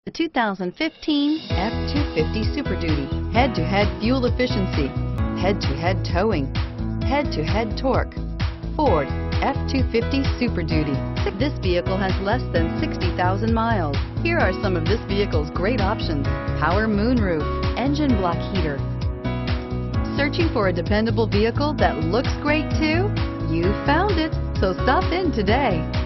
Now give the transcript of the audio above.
The 2015 F-250 Super Duty. Head-to-head fuel efficiency, head-to-head towing, head-to-head torque. Ford F-250 Super Duty. This vehicle has less than 60,000 miles. Here are some of this vehicle's great options: power moonroof, engine block heater. Searching for a dependable vehicle that looks great too? You found it, so stop in today.